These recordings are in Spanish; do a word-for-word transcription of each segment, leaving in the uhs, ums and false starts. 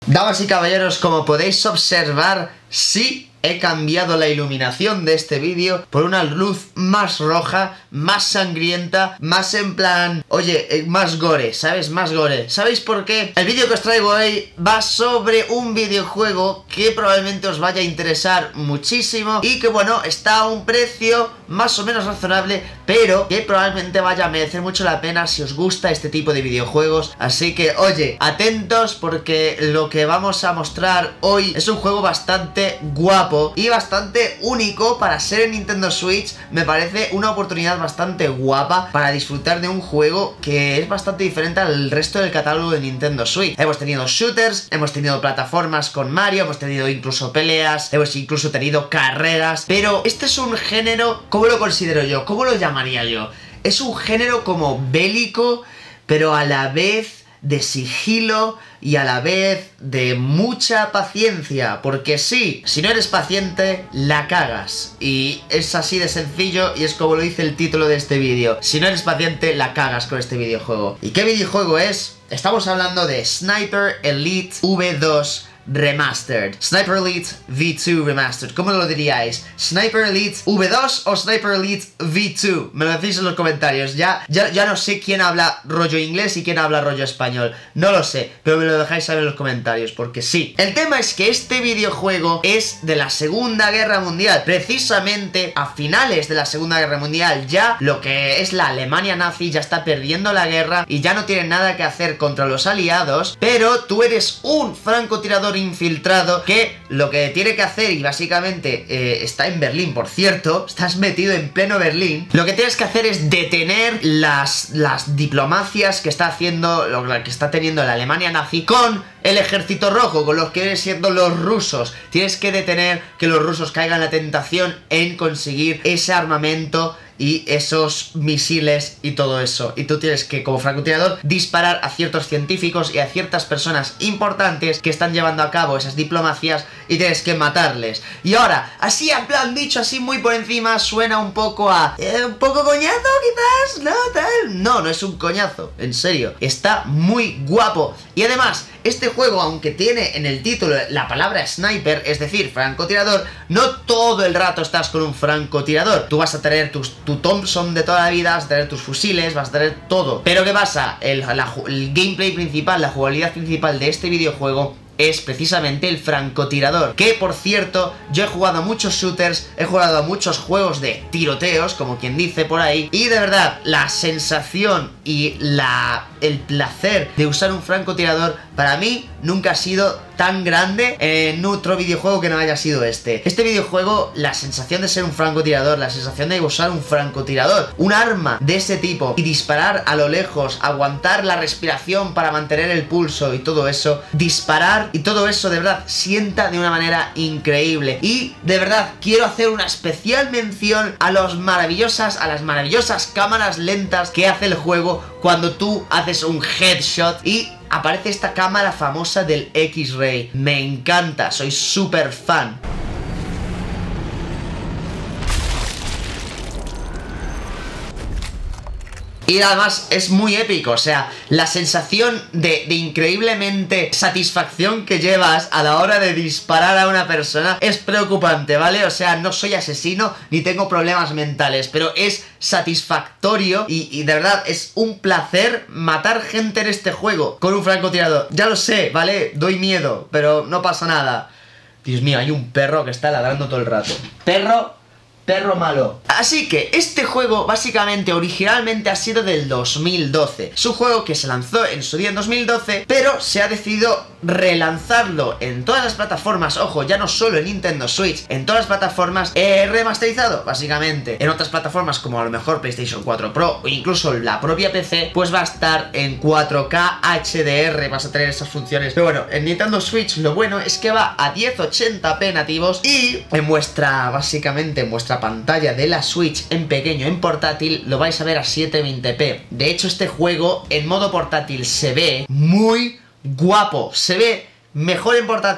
Damas y caballeros, como podéis observar, sí he cambiado la iluminación de este vídeo por una luz más roja, más sangrienta, más en plan... Oye, eh, más gore, ¿sabes? Más gore. ¿Sabéis por qué? El vídeo que os traigo hoy va sobre un videojuego que probablemente os vaya a interesar muchísimo y que, bueno, está a un precio más o menos razonable, pero que probablemente vaya a merecer mucho la pena si os gusta este tipo de videojuegos. Así que, oye, atentos porque lo que vamos a mostrar hoy es un juego bastante guapo y bastante único para ser en Nintendo Switch. Me parece una oportunidad bastante guapa para disfrutar de un juego que es bastante diferente al resto del catálogo de Nintendo Switch. Hemos tenido shooters, hemos tenido plataformas con Mario, hemos tenido incluso peleas, hemos incluso tenido carreras, pero este es un género, ¿cómo lo considero yo? ¿Cómo lo llamaría yo? Es un género como bélico, pero a la vez de sigilo y a la vez de mucha paciencia, porque sí, si no eres paciente, la cagas. Y es así de sencillo y es como lo dice el título de este vídeo. Si no eres paciente, la cagas con este videojuego. ¿Y qué videojuego es? Estamos hablando de Sniper Elite V dos Remastered. Sniper Elite V dos Remastered. ¿Cómo lo diríais? ¿Sniper Elite V dos o Sniper Elite V dos? Me lo decís en los comentarios. Ya, ya, ya no sé quién habla rollo inglés y quién habla rollo español. No lo sé, pero me lo dejáis saber en los comentarios, porque sí. El tema es que este videojuego es de la Segunda Guerra Mundial. Precisamente a finales de la Segunda Guerra Mundial, ya lo que es la Alemania nazi ya está perdiendo la guerra y ya no tiene nada que hacer contra los aliados, pero tú eres un francotirador infiltrado que lo que tiene que hacer, y básicamente eh, está en Berlín, por cierto, estás metido en pleno Berlín, lo que tienes que hacer es detener las, las diplomacias que está haciendo, lo que está teniendo la Alemania nazi con el ejército rojo, con los que vienen siendo los rusos. Tienes que detener que los rusos caigan en la tentación en conseguir ese armamento y esos misiles y todo eso. Y tú tienes que, como francotirador, disparar a ciertos científicos y a ciertas personas importantes que están llevando a cabo esas diplomacias y tienes que matarles. Y ahora, así en plan dicho, así muy por encima, suena un poco a... Eh, ¿un poco coñazo quizás? No, tal... No, no es un coñazo, en serio. Está muy guapo. Y además, este juego, aunque tiene en el título la palabra sniper, es decir, francotirador, no todo el rato estás con un francotirador. Tú vas a tener tus, tu Thompson de toda la vida, vas a tener tus fusiles, vas a tener todo. Pero ¿qué pasa? El, la, el gameplay principal, la jugabilidad principal de este videojuego es precisamente el francotirador. Que, por cierto, yo he jugado a muchos shooters, he jugado a muchos juegos de tiroteos, como quien dice por ahí, y de verdad, la sensación y la... el placer de usar un francotirador para mí nunca ha sido tan grande en otro videojuego que no haya sido este. Este videojuego, la sensación de ser un francotirador, la sensación de usar un francotirador, un arma de ese tipo y disparar a lo lejos, aguantar la respiración para mantener el pulso y todo eso, disparar y todo eso de verdad sienta de una manera increíble. Y de verdad quiero hacer una especial mención a los maravillosas, a las maravillosas cámaras lentas que hace el juego cuando tú haces un headshot y aparece esta cámara famosa del X-Ray. Me encanta, soy súper fan. Y además es muy épico, o sea, la sensación de, de increíblemente satisfacción que llevas a la hora de disparar a una persona es preocupante, ¿vale? O sea, no soy asesino ni tengo problemas mentales, pero es satisfactorio y, y de verdad es un placer matar gente en este juego con un francotirador. Ya lo sé, ¿vale? Doy miedo, pero no pasa nada. Dios mío, hay un perro que está ladrando todo el rato. Perro... perro malo. Así que este juego básicamente originalmente ha sido del dos mil doce. Es un juego que se lanzó en su día en dos mil doce, pero se ha decidido relanzarlo en todas las plataformas. Ojo, ya no solo en Nintendo Switch, en todas las plataformas, eh, remasterizado básicamente. En otras plataformas como a lo mejor PlayStation cuatro Pro o incluso la propia P C, pues va a estar en cuatro K H D R, vas a tener esas funciones. Pero bueno, en Nintendo Switch lo bueno es que va a diez ochenta p nativos y en vuestra, básicamente en vuestra pantalla de la Switch en pequeño, en portátil, lo vais a ver a setecientos veinte p. De hecho, este juego en modo portátil se ve muy guapo, se ve mejor en portátil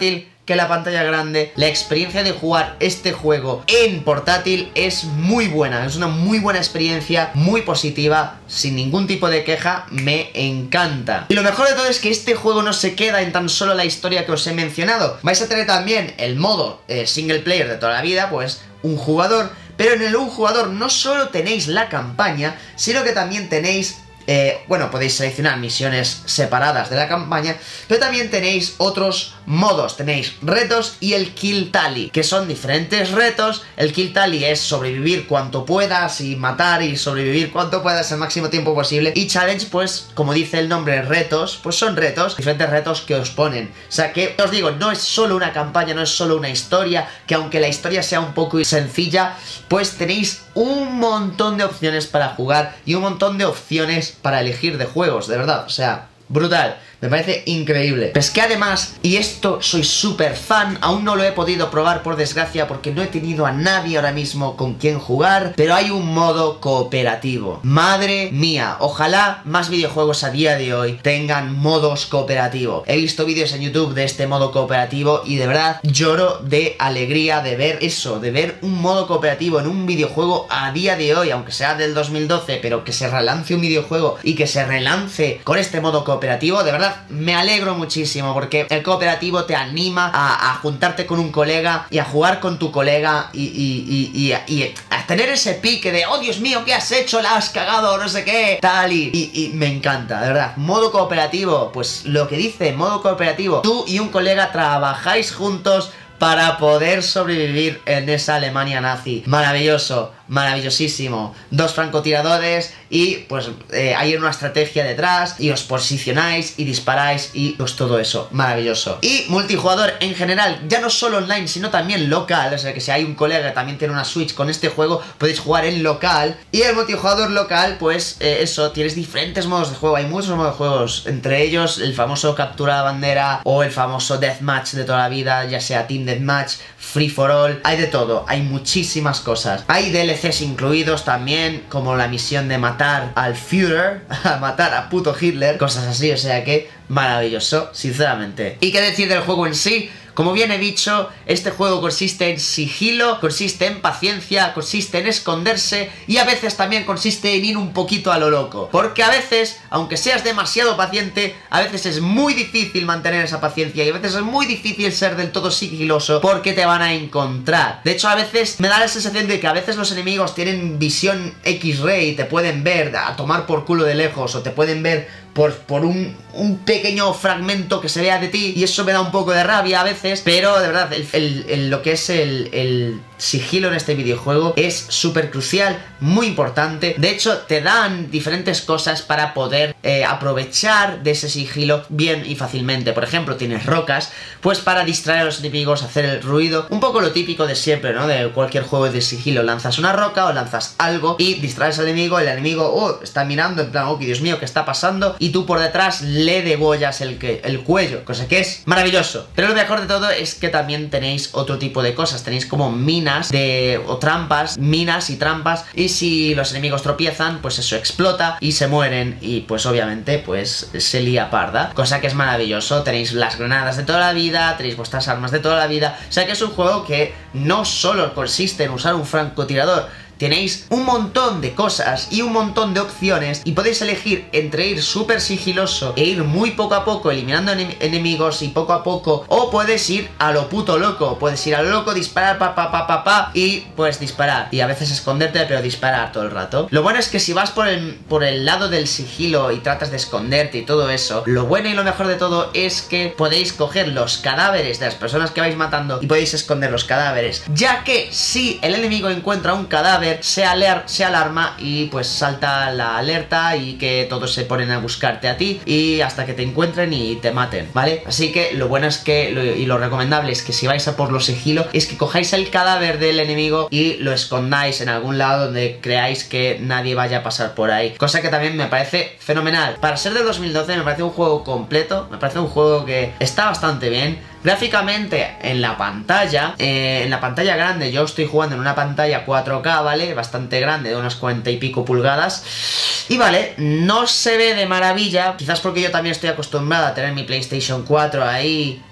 que la pantalla grande. La experiencia de jugar este juego en portátil es muy buena, es una muy buena experiencia, muy positiva, sin ningún tipo de queja, me encanta. Y lo mejor de todo es que este juego no se queda en tan solo la historia que os he mencionado. Vais a tener también el modo eh, single player de toda la vida, pues un jugador, pero en el un jugador no solo tenéis la campaña, sino que también tenéis Eh, bueno, podéis seleccionar misiones separadas de la campaña, pero también tenéis otros modos, tenéis retos y el Kill Tally, que son diferentes retos. El Kill Tally es sobrevivir cuanto puedas y matar y sobrevivir cuanto puedas el máximo tiempo posible, y Challenge, pues, como dice el nombre, retos, pues son retos, diferentes retos que os ponen. O sea que, os digo, no es solo una campaña, no es solo una historia, que aunque la historia sea un poco sencilla, pues tenéis un montón de opciones para jugar y un montón de opciones para elegir de juegos, de verdad, o sea, brutal. Me parece increíble. Pero es que además, y esto soy súper fan, aún no lo he podido probar por desgracia porque no he tenido a nadie ahora mismo con quien jugar, pero hay un modo cooperativo. Madre mía, ojalá más videojuegos a día de hoy tengan modos cooperativos. He visto vídeos en YouTube de este modo cooperativo y de verdad lloro de alegría de ver eso, de ver un modo cooperativo en un videojuego a día de hoy, aunque sea del dos mil doce, pero que se relance un videojuego y que se relance con este modo cooperativo, de verdad me alegro muchísimo, porque el cooperativo te anima a, a juntarte con un colega y a jugar con tu colega y, y, y, y, y a tener ese pique de, oh Dios mío, ¿qué has hecho? La has cagado, no sé qué, tal, y, y, y me encanta, de verdad. Modo cooperativo, pues lo que dice, modo cooperativo, tú y un colega trabajáis juntos para poder sobrevivir en esa Alemania nazi. Maravilloso, maravillosísimo. Dos francotiradores y pues eh, hay una estrategia detrás y os posicionáis y disparáis y pues todo eso, maravilloso. Y multijugador en general, ya no solo online sino también local, o sea que si hay un colega que también tiene una Switch con este juego, podéis jugar en local. Y el multijugador local, pues eh, eso, tienes diferentes modos de juego, hay muchos modos de juegos, entre ellos el famoso captura de bandera o el famoso deathmatch de toda la vida, ya sea Team Deathmatch, Free for All, hay de todo, hay muchísimas cosas. Hay D L Cs incluidos también, como la misión de matar al Führer, a matar a puto Hitler, cosas así, o sea que maravilloso, sinceramente. ¿Y qué decir del juego en sí? Como bien he dicho, este juego consiste en sigilo, consiste en paciencia, consiste en esconderse y a veces también consiste en ir un poquito a lo loco. Porque a veces, aunque seas demasiado paciente, a veces es muy difícil mantener esa paciencia y a veces es muy difícil ser del todo sigiloso porque te van a encontrar. De hecho, a veces me da la sensación de que a veces los enemigos tienen visión X-ray y te pueden ver a tomar por culo de lejos o te pueden ver por, por un, un pequeño fragmento que se vea de ti y eso me da un poco de rabia a veces, pero de verdad el, el, el, lo que es el, el sigilo en este videojuego es súper crucial, muy importante. De hecho te dan diferentes cosas para poder eh, aprovechar de ese sigilo bien y fácilmente. Por ejemplo, tienes rocas, pues para distraer a los enemigos, hacer el ruido, un poco lo típico de siempre, ¿no? De cualquier juego de sigilo, lanzas una roca o lanzas algo y distraes al enemigo, el enemigo oh, está mirando en plan, oh Dios mío, ¿qué está pasando? Y tú por detrás le degollas el, que, el cuello, cosa que es maravilloso. Pero lo mejor de todo es que también tenéis otro tipo de cosas, tenéis como minas de, o trampas, minas y trampas, y si los enemigos tropiezan, pues eso explota y se mueren y pues obviamente pues se lía parda, cosa que es maravilloso. Tenéis las granadas de toda la vida, tenéis vuestras armas de toda la vida, o sea que es un juego que no solo consiste en usar un francotirador, tenéis un montón de cosas y un montón de opciones y podéis elegir entre ir súper sigiloso e ir muy poco a poco eliminando enem enemigos y poco a poco, o puedes ir a lo puto loco, puedes ir a lo loco, disparar pa pa pa pa pa y pues disparar y a veces esconderte pero disparar todo el rato. Lo bueno es que si vas por el, por el lado del sigilo y tratas de esconderte y todo eso, lo bueno y lo mejor de todo es que podéis coger los cadáveres de las personas que vais matando y podéis esconder los cadáveres, ya que si el enemigo encuentra un cadáver Se, aler se alarma y pues salta la alerta y que todos se ponen a buscarte a ti y hasta que te encuentren y te maten, ¿vale? Así que lo bueno es que, lo, y lo recomendable es que si vais a por lo sigilo, es que cojáis el cadáver del enemigo y lo escondáis en algún lado donde creáis que nadie vaya a pasar por ahí, cosa que también me parece fenomenal. Para ser del dos mil doce me parece un juego completo, me parece un juego que está bastante bien. Gráficamente en la pantalla, eh, en la pantalla grande, yo estoy jugando en una pantalla cuatro K, ¿vale? Bastante grande, de unas cuarenta y pico pulgadas. Y vale, no se ve de maravilla, quizás porque yo también estoy acostumbrada a tener mi PlayStation cuatro ahí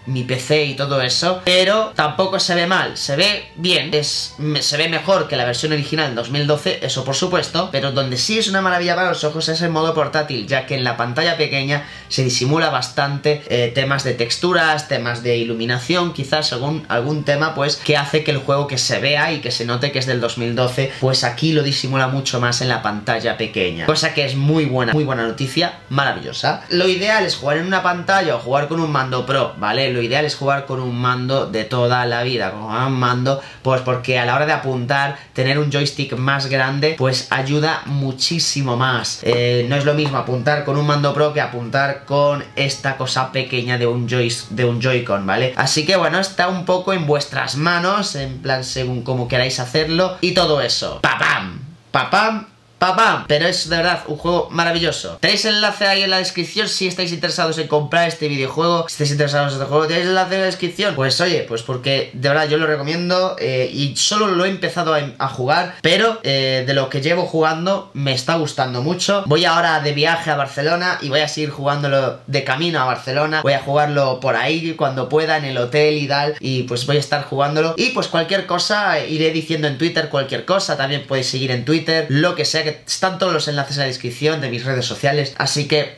mi P C y todo eso, pero tampoco se ve mal, se ve bien, es, se ve mejor que la versión original del dos mil doce, eso por supuesto, pero donde sí es una maravilla para los ojos es el modo portátil, ya que en la pantalla pequeña se disimula bastante eh, temas de texturas, temas de iluminación, quizás algún, algún tema pues que hace que el juego que se vea y que se note que es del dos mil doce, pues aquí lo disimula mucho más en la pantalla pequeña, cosa que es muy buena, muy buena noticia, maravillosa. Lo ideal es jugar en una pantalla o jugar con un mando pro, ¿vale? Lo ideal es jugar con un mando de toda la vida, con un mando, pues porque a la hora de apuntar, tener un joystick más grande, pues ayuda muchísimo más. Eh, no es lo mismo apuntar con un mando pro que apuntar con esta cosa pequeña de un joy, de un Joy-Con, ¿vale? Así que bueno, está un poco en vuestras manos, en plan según como queráis hacerlo, y todo eso. ¡Papam! ¡Papam! ¡Papam! Pero es de verdad un juego maravilloso. Tenéis el enlace ahí en la descripción si estáis interesados en comprar este videojuego. Si estáis interesados en este juego, ¿tenéis el enlace en la descripción? Pues oye, pues porque de verdad yo lo recomiendo eh, y solo lo he empezado a, a jugar, pero eh, de lo que llevo jugando me está gustando mucho. Voy ahora de viaje a Barcelona y voy a seguir jugándolo de camino a Barcelona. Voy a jugarlo por ahí cuando pueda, en el hotel y tal, y pues voy a estar jugándolo. Y pues cualquier cosa, iré diciendo en Twitter cualquier cosa. También podéis seguir en Twitter, lo que sea, que están todos los enlaces en la descripción de mis redes sociales, así que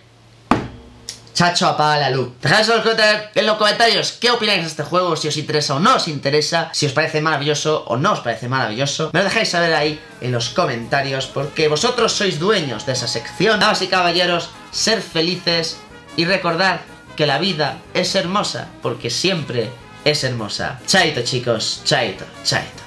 chacho, apaga la luz. Dejad en los comentarios qué opináis de este juego, si os interesa o no os interesa, si os parece maravilloso o no os parece maravilloso. Me lo dejáis saber ahí en los comentarios, porque vosotros sois dueños de esa sección. Damas y caballeros, ser felices y recordar que la vida es hermosa, porque siempre es hermosa. Chaito, chicos, chaito, chaito.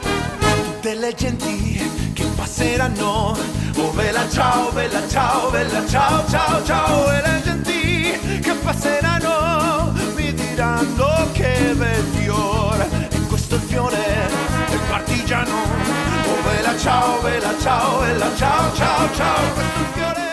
Delle genti che passeranno, oh bella ciao, bella ciao, bella ciao, ciao, ciao. E le genti che passeranno mi diranno che bel fiore, e questo è il fiore del partigiano. Oh bella ciao, bella ciao, bella ciao, ciao, ciao. Questo è il fiore